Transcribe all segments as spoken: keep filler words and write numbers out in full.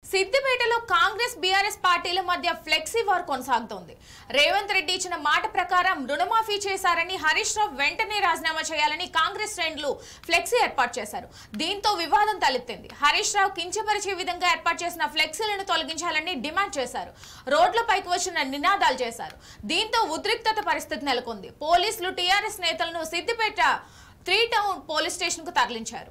సిద్దిపేటలో కాంగ్రెస్ బీఆర్ఎస్ పార్టీల మధ్య ఫ్లెక్సీ వార్ కొనసాగుతోంది. రేవంత్ రెడ్డి ఇచ్చిన మాట ప్రకారం రుణమాఫీ చేశారని హరీష్ రావు వెంటనే రాజీనామా చేయాలని కాంగ్రెస్ శ్రేణులు ఫ్లెక్సీ ఏర్పాటు చేశారు. దీంతో వివాదం తలెత్తింది. హరీష్ రావు కించపరిచే విధంగా ఏర్పాటు చేసిన ఫ్లెక్సీలను తొలగించాలని డిమాండ్ చేశారు. రోడ్లపైకి వచ్చిన నినాదాలు చేశారు. దీంతో ఉద్రిక్తత పరిస్థితి నెలకొంది. పోలీసులు టీఆర్ఎస్ నేతలను Siddipet three town police station కు తరలించారు.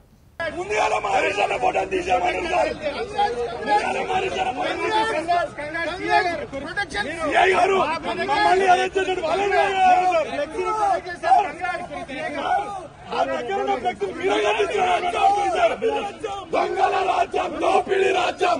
దొంగల రాజ్యం, దోపిడీ రాజ్యం,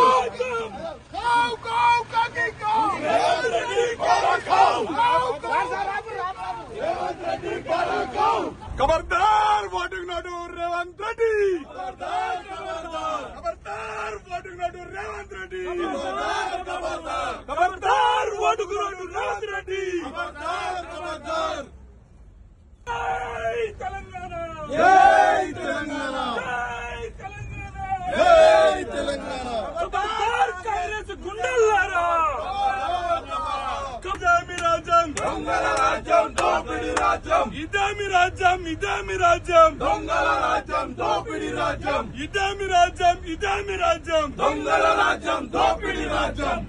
खबरदार वोटिंग नोटू रेवंत रेड्डी, खबरदार खबरदार खबरदार वोटिंग नोटू रेवंत रेड्डी, खबरदार खबरदार खबरदार वोटिंग नोटू रेवंत रेड्डी, खबरदार खबरदार जय तेलंगाना, जय तेलंगाना, जय तेलंगाना, जय तेलंगाना, खबरदार कांग्रेस गुंडलारा, ఇదేమి రాజ్యం, దొంగల రాజ్యం, దోపిడీ రాజ్యం, ఇదేమి రాజ్యం, ఇదేమి రాజ్యం, దొంగల రాజ్యం, దోపిడీ రాజ్యం, ఇదేమి రాజ్యం, ఇదేమి రాజ్యం, దొంగల రాజ్యం, దోపిడీ రాజ్యం.